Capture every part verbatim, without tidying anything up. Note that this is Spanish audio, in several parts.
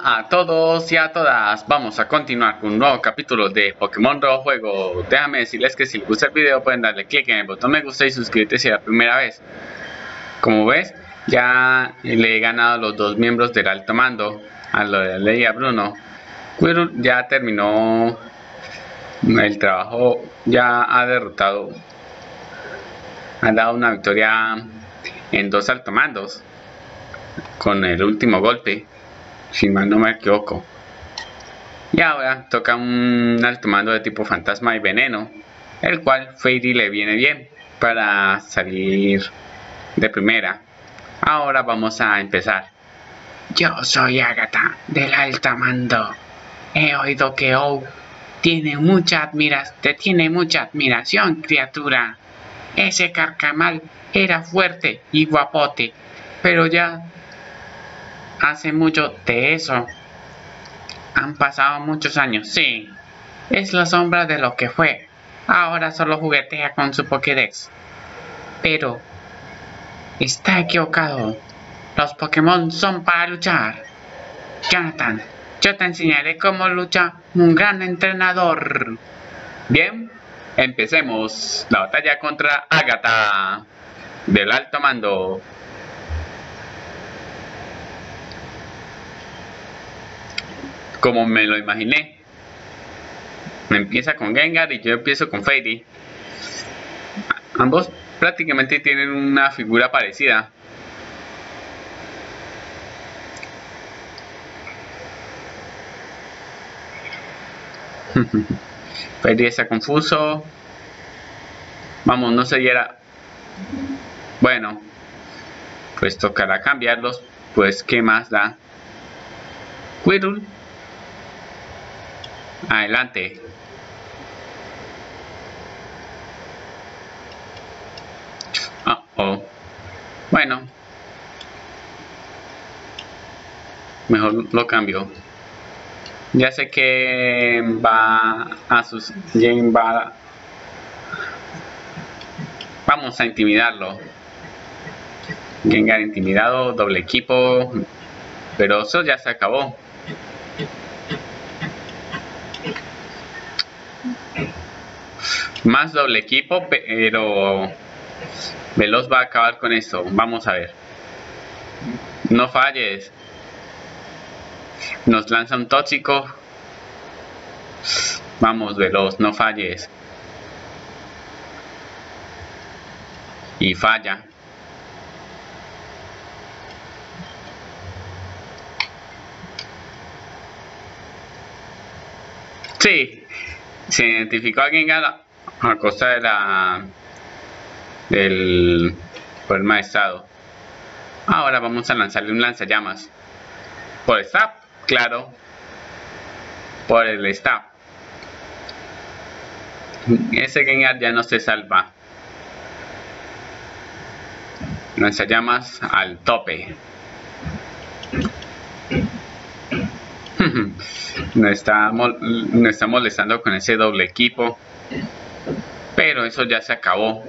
A todos y a todas, vamos a continuar con un nuevo capítulo de Pokémon Rojo Juego. Déjame decirles que si les gusta el video pueden darle click en el botón me gusta y suscribirte si es la primera vez. Como ves, ya le he ganado a los dos miembros del alto mando, a lo de Ley y a Bruno. Quirrell ya terminó el trabajo, ya ha derrotado, ha dado una victoria en dos alto mandos con el último golpe, si mal no me equivoco. Y ahora toca un alto mando de tipo fantasma y veneno, el cual Fairy le viene bien para salir de primera. Ahora vamos a empezar. Yo soy Agatha, del alto mando. He oído que O tiene mucha admiración, te tiene mucha admiración, criatura. Ese carcamal era fuerte y guapote, pero ya hace mucho de eso. Han pasado muchos años, sí. Es la sombra de lo que fue. Ahora solo juguetea con su Pokédex. Pero está equivocado. Los Pokémon son para luchar. Jonathan, yo te enseñaré cómo lucha un gran entrenador. Bien, empecemos la batalla contra Agatha del alto mando. Como me lo imaginé, me empieza con Gengar y yo empiezo con Fairy. Ambos prácticamente tienen una figura parecida. Fairy está confuso. Vamos, no se diera. Bueno, pues tocará cambiarlos. Pues, ¿qué más da? Quirrell, adelante. Oh, oh. Bueno, mejor lo cambio. Ya sé que va a sus Jane va. Vamos a intimidarlo. Gengar intimidado, doble equipo. Pero eso ya se acabó. Más doble equipo, pero Veloz va a acabar con esto. Vamos a ver. No falles. Nos lanza un tóxico. Vamos, Veloz, no falles. Y falla. Sí, se identificó a Gengar a costa de la del problema de estado. Ahora vamos a lanzarle un lanzallamas. Por Stab, claro. Por el Stab. Ese Gengar ya no se salva. Lanzallamas al tope. Nos está, nos está molestando con ese doble equipo, pero eso ya se acabó.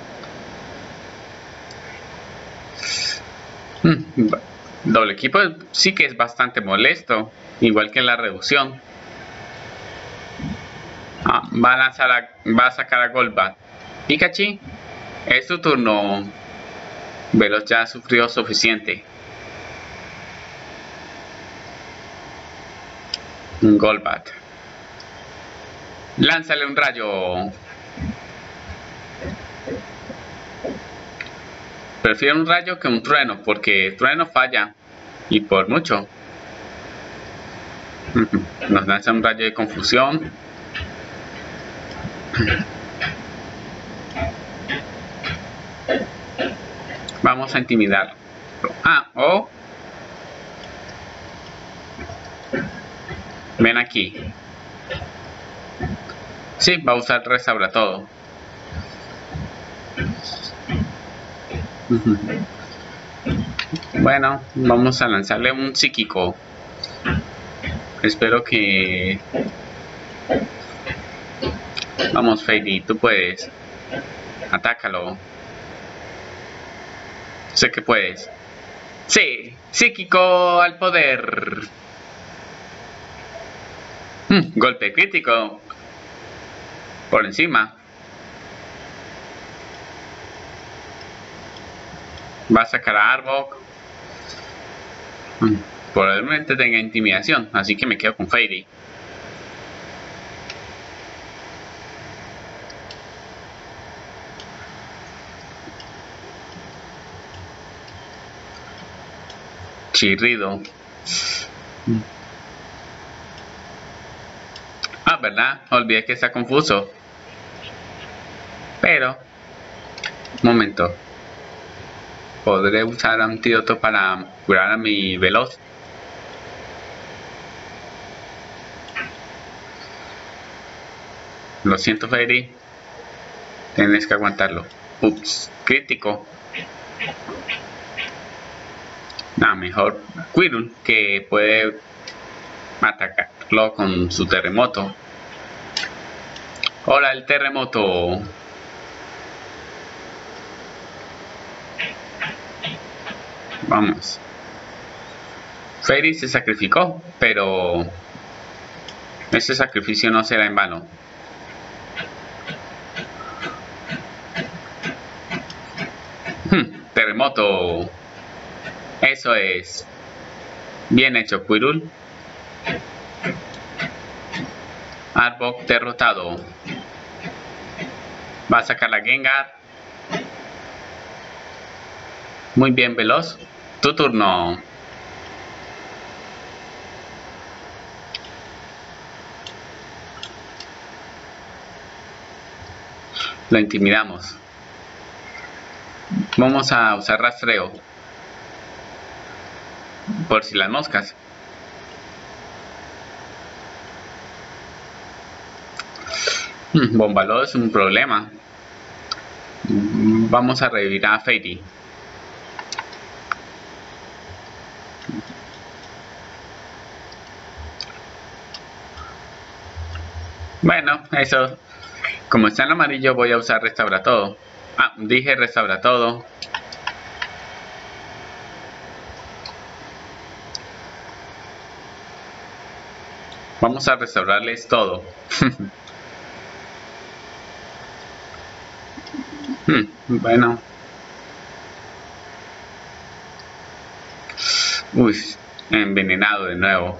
Doble equipo sí que es bastante molesto, igual que la reducción. Ah, va a lanzar a, va a sacar a Golbat. Pikachu, es tu turno. Veloz ya ha sufrido suficiente. Un Golbat. Lánzale un rayo. Prefiero un rayo que un trueno, porque trueno falla. Y por mucho. Nos lanza un rayo de confusión. Vamos a intimidarlo. Ah, oh. Ven aquí. Sí, va a usar restaura todo. Bueno, vamos a lanzarle un psíquico. Espero que... Vamos, Fairy, tú puedes. Atácalo. Sé que puedes. Sí, psíquico al poder. Mm, golpe crítico. Por encima. Va a sacar a Arbok. Mm, probablemente tenga intimidación, así que me quedo con Fairy. Chirrido. Ah, ¿verdad? Olvidé que está confuso. Pero, un momento. Podré usar antídoto para curar a mi Veloz. Lo siento, Fairy. Tienes que aguantarlo. Ups, crítico. Nada, mejor Quirrell, que puede atacarlo con su terremoto. Hola, el terremoto. Vamos. Fairy se sacrificó, pero ese sacrificio no será en vano. Hmm, terremoto. Eso es. Bien hecho, Quirrell. Arbok derrotado. Va a sacar la Gengar. Muy bien, Veloz. Tu turno. Lo intimidamos. Vamos a usar rastreo. Por si las moscas. Hmm, Bombalo es un problema. Vamos a revivir a Fairy. Bueno, eso. Como está en amarillo, voy a usar restaura todo. Ah, dije restaura todo. Vamos a restaurarles todo. hmm, bueno. Uy, envenenado de nuevo.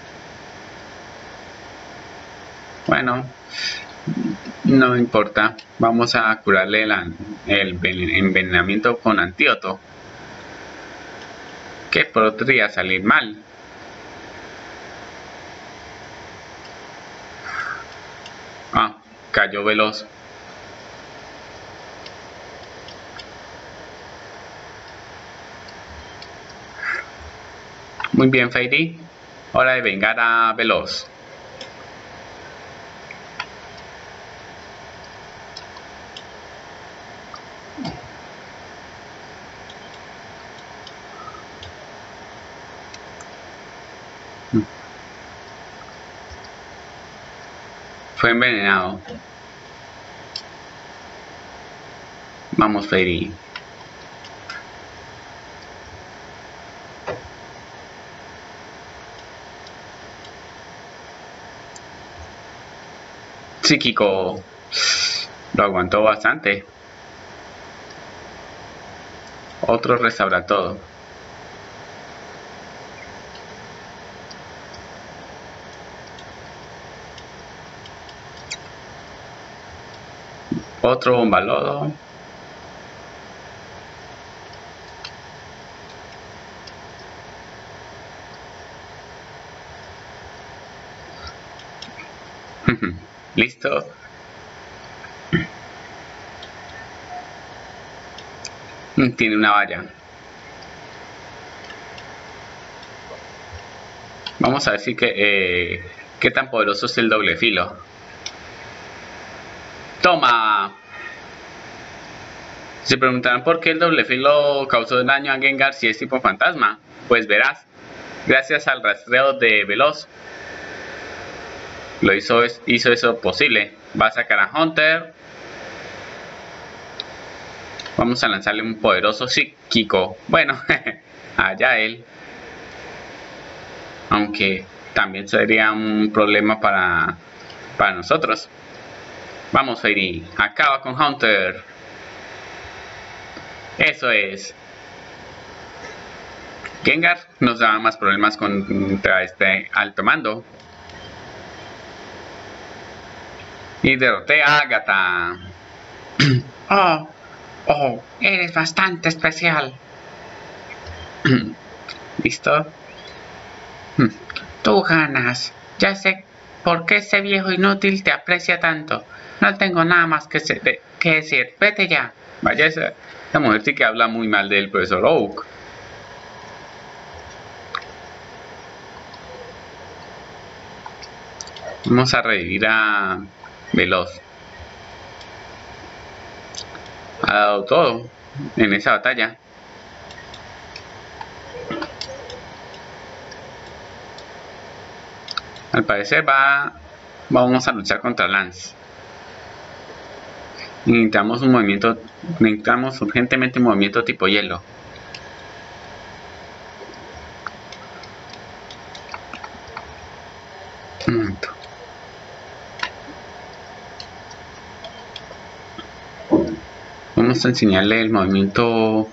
Bueno, no importa. Vamos a curarle la, el envenenamiento con antídoto, que podría salir mal. Ah, cayó Veloz. Muy bien, Fairy. Hora de vengar a Veloz. Fue envenenado. Vamos, Fairy. Psíquico. Lo aguantó bastante. Otro restaura todo. Otro bombalodo. Listo. Tiene una valla. Vamos a ver si que eh, qué tan poderoso es el doble filo. ¡Toma! Se preguntarán por qué el doble filo causó daño a Gengar si es tipo fantasma. Pues verás, gracias al rastreo de Veloz, lo hizo, hizo eso posible. Va a sacar a Hunter. Vamos a lanzarle un poderoso psíquico. Bueno, allá él. Aunque también sería un problema para, para nosotros. Vamos, Fairy, acaba con Haunter. Eso es. Gengar nos da más problemas contra este alto mando. Y derroté a Agatha. Oh, oh, eres bastante especial. ¿Listo? Tú ganas. Ya sé por qué ese viejo inútil te aprecia tanto. No tengo nada más que, se que decir. Vete ya. Vaya, esa, esa mujer sí que habla muy mal del profesor Oak. Vamos a revivir a Veloz. Ha dado todo en esa batalla. Al parecer va, vamos a luchar contra Lance. Necesitamos un movimiento, necesitamos urgentemente un movimiento tipo hielo. Un momento. Vamos a enseñarle el movimiento.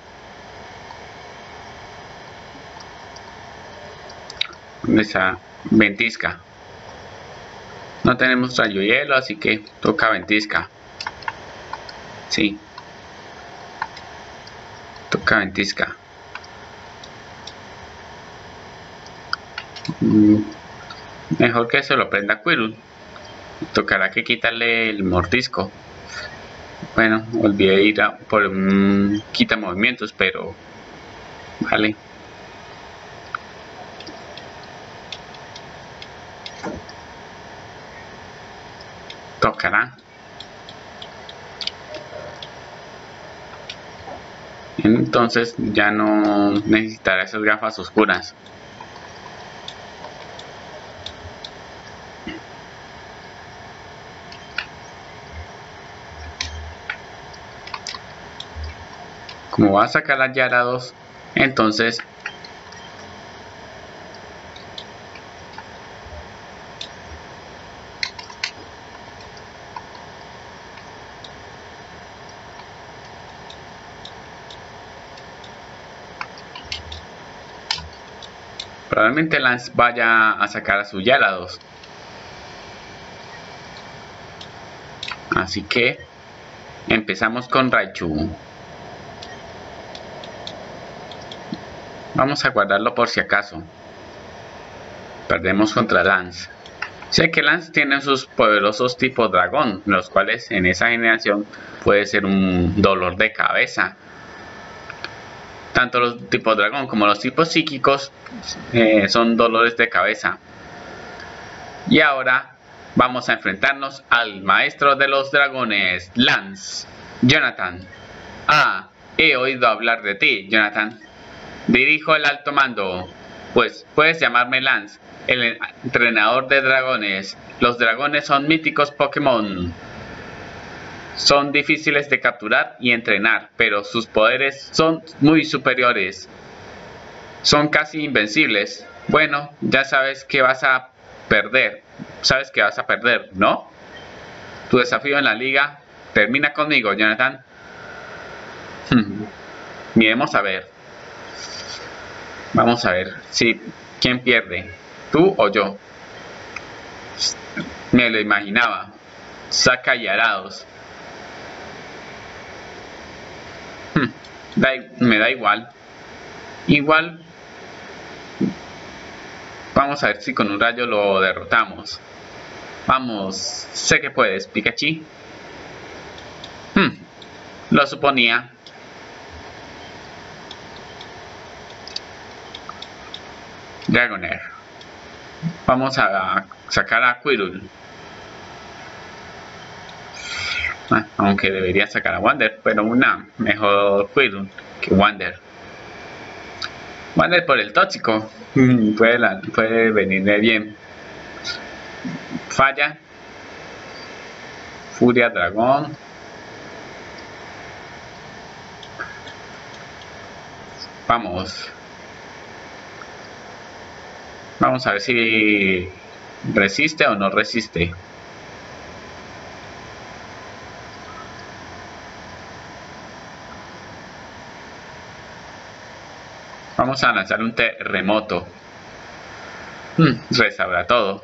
¿Dónde está? Ventisca. No tenemos rayo hielo, así que toca ventisca. Sí. Toca ventisca. Mm, mejor que se lo prenda Quirrell. Tocará que quitarle el mordisco. Bueno, olvidé ir a por un quita movimientos, pero vale. Tocará. Entonces ya no necesitará esas gafas oscuras. Como va a sacar las Gyarados, entonces probablemente Lance vaya a sacar a sus Gyarados. Así que empezamos con Raichu. Vamos a guardarlo por si acaso perdemos contra Lance. Sé que Lance tiene sus poderosos tipos dragón, los cuales en esa generación puede ser un dolor de cabeza. Tanto los tipos dragón como los tipos psíquicos eh, son dolores de cabeza. Y ahora vamos a enfrentarnos al maestro de los dragones, Lance. Jonathan. Ah, he oído hablar de ti, Jonathan. Dirijo el alto mando. Pues puedes llamarme Lance, el entrenador de dragones. Los dragones son míticos Pokémon. Son difíciles de capturar y entrenar, pero sus poderes son muy superiores. Son casi invencibles. Bueno, ya sabes que vas a perder. Sabes que vas a perder, ¿no? Tu desafío en la liga termina conmigo, Jonathan. Miremos a ver. Vamos a ver si quién pierde, tú o yo. Me lo imaginaba. Saca Gyarados. Da, me da igual. Igual. Vamos a ver si con un rayo lo derrotamos. Vamos. Sé que puedes, Pikachu. Hmm, lo suponía. Dragonair. Vamos a sacar a Quirrell. Ah, aunque debería sacar a Wander, pero una mejor Quirrell que Wander. Wander por el tóxico. puede, la, puede venirle bien. Falla. Furia Dragón. Vamos. Vamos a ver si resiste o no resiste. Vamos a lanzar un terremoto. Hmm, restaura todo.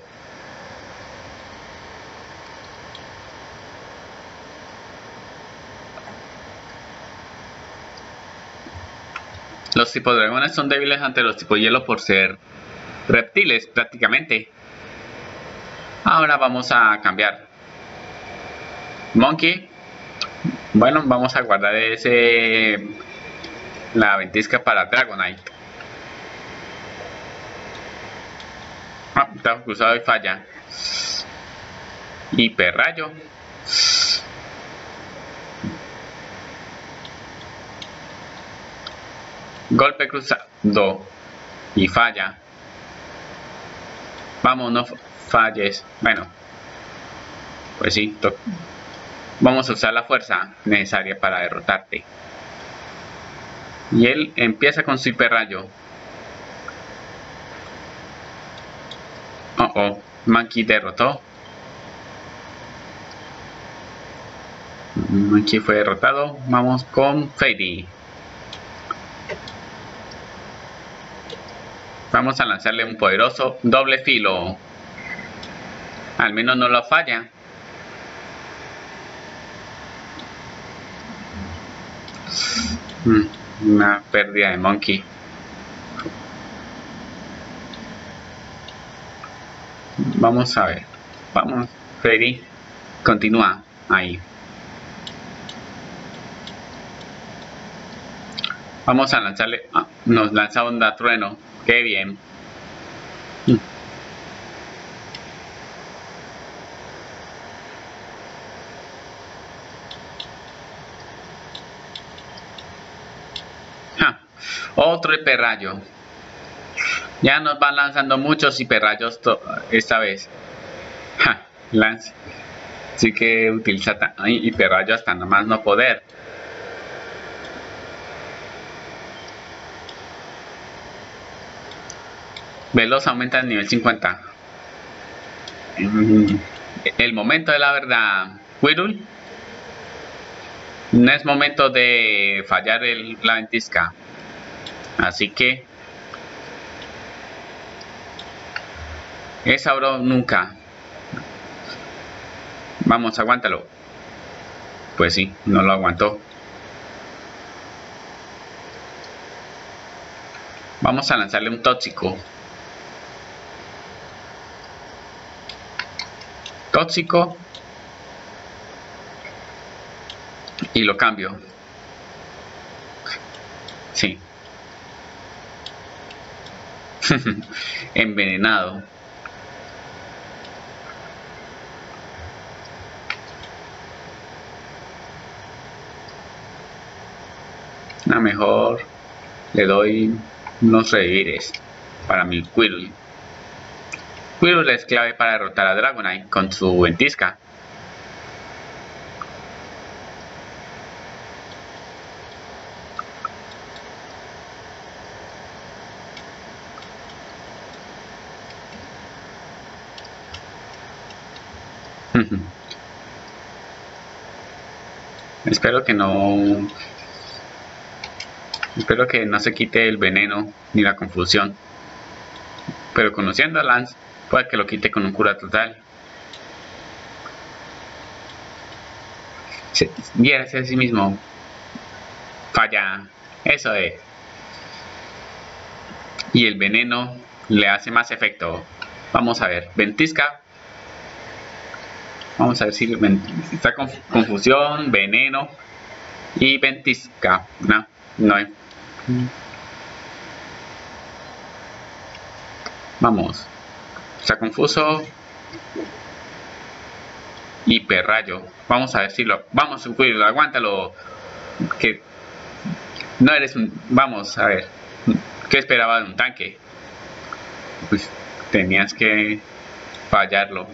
Los tipos dragones son débiles ante los tipos hielo por ser reptiles prácticamente. Ahora vamos a cambiar. Monkey. Bueno, vamos a guardar ese la ventisca para Dragonite. Ah, está cruzado y falla. Hiperrayo. Golpe cruzado y falla. Vamos, no falles. Bueno, pues sí, vamos a usar la fuerza necesaria para derrotarte. Y él empieza con su hiperrayo. Oh oh, Monkey derrotó. Monkey fue derrotado. Vamos con Fairy. Vamos a lanzarle un poderoso doble filo. Al menos no lo falla. Una pérdida de Monkey. Vamos a ver. Vamos, Freddy. Continúa ahí. Vamos a lanzarle. Ah, nos lanza onda trueno. Qué bien. Ah, otro hiperrayo. Ya nos van lanzando muchos hiperrayos esta vez. Ja, lance. Así que utiliza hiperrayo hasta nomás no poder. Veloz aumenta al nivel cincuenta. El momento de la verdad. Quirrell. No es momento de fallar el, la ventisca. Así que es ahora o nunca. Vamos, aguántalo. Pues sí, no lo aguantó. Vamos a lanzarle un tóxico. Tóxico. Y lo cambio. Sí. Envenenado. A mejor le doy unos revivires para mi Quirrell. Quirrell es clave para derrotar a Dragonite con su ventisca. Espero que no espero que no se quite el veneno ni la confusión, pero conociendo a Lance puede que lo quite con un cura total. Viérase a sí mismo. Falla. Eso es. Y el veneno le hace más efecto. Vamos a ver. Ventisca. Vamos a ver si está con confusión, veneno y ventisca. No, no hay. Vamos. Está confuso. Hiperrayo. Vamos a decirlo. Vamos, Quirrell, aguántalo. Que no eres un. Vamos a ver. ¿Qué esperaba de un tanque? Pues tenías que fallarlo.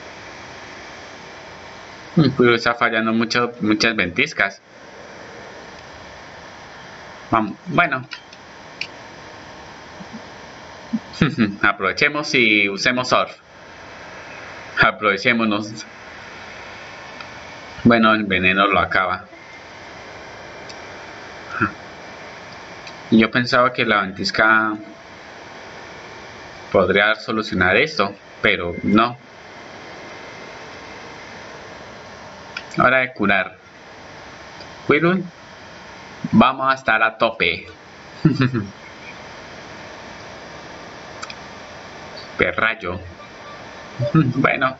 Quirrell está fallando mucho, muchas ventiscas. Vamos, bueno. Aprovechemos y usemos surf. Aprovechémonos. Bueno, el veneno lo acaba. Yo pensaba que la ventisca podría solucionar esto, pero no. Hora de curar. Quirrell, vamos a estar a tope. Perrayo. Bueno,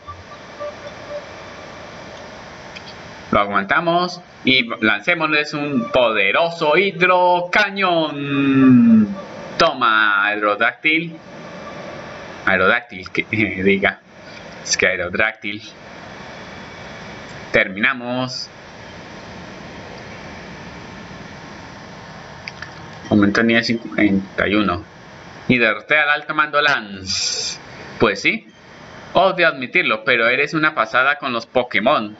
lo aguantamos y lancémosles un poderoso hidrocañón. Toma, Aerodáctil. Aerodáctil, que diga. Es que Aerodáctil. Terminamos. Momento nivel cincuenta y uno. Y derroté al alto mando Lance. Pues sí. Odio admitirlo, pero eres una pasada con los Pokémon.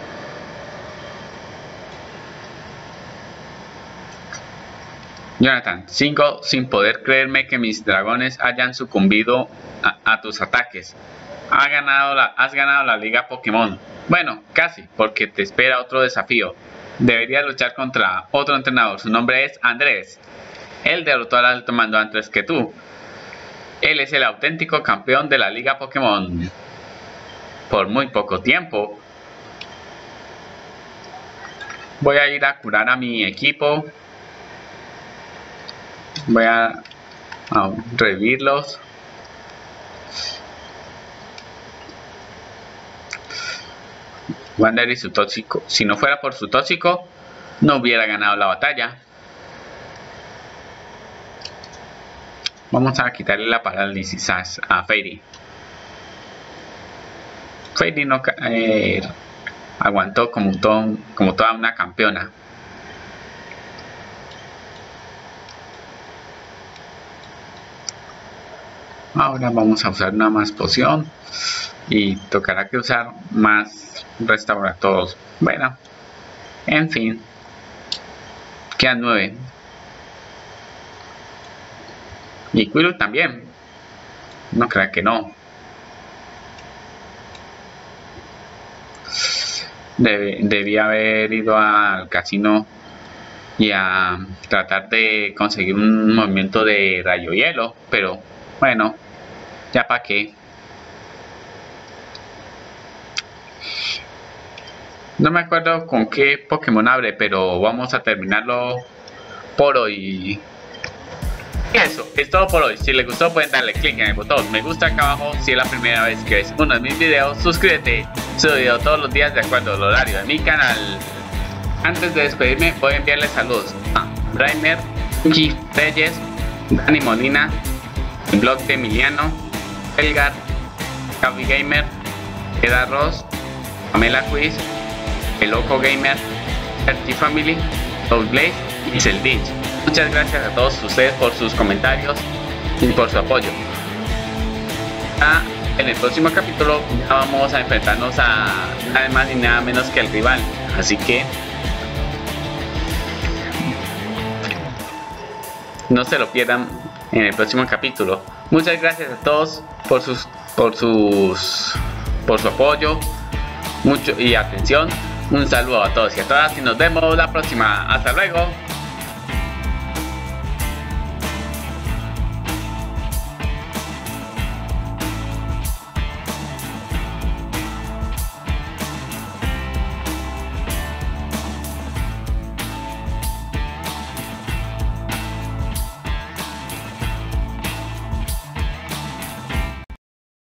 Jonathan, sigo sin poder creerme que mis dragones hayan sucumbido a, a tus ataques. Has ganado, la, has ganado la liga Pokémon. Bueno, casi, porque te espera otro desafío. Deberías luchar contra otro entrenador. Su nombre es Andrés. Él derrotó al alto mando antes que tú. Él es el auténtico campeón de la liga Pokémon. Por muy poco tiempo. Voy a ir a curar a mi equipo. Voy a, a revivirlos. Wander y su tóxico. Si no fuera por su tóxico, no hubiera ganado la batalla. Vamos a quitarle la parálisis a, a Fairy. Fairy no eh, aguantó como, todo, como toda una campeona. Ahora vamos a usar una más poción. Y tocará que usar más restauratorios. Bueno, en fin. Quedan nueve. Y Quirrell también. No crea que no. Debe, debía haber ido al casino y a tratar de conseguir un movimiento de rayo hielo. Pero bueno, ya para qué. No me acuerdo con qué Pokémon hablé, pero vamos a terminarlo por hoy. Y eso, es todo por hoy. Si les gustó pueden darle click en el botón me gusta acá abajo. Si es la primera vez que ves uno de mis videos, suscríbete. Subo video todos los días de acuerdo al horario de mi canal. Antes de despedirme voy a enviarles saludos a Rainer, Keith Reyes, Dani Molina, el blog de Emiliano, Elgar, Gaby Gamer, Eda Ross, Pamela Quiz, El Loco Gamer, Erty Family, Soul Blaze y Celditch. Muchas gracias a todos ustedes por sus comentarios y por su apoyo. Ah, en el próximo capítulo ya vamos a enfrentarnos a nada más ni nada menos que al rival. Así que no se lo pierdan en el próximo capítulo. Muchas gracias a todos por sus por sus por su apoyo mucho y atención. Un saludo a todos y a todas y nos vemos la próxima. Hasta luego.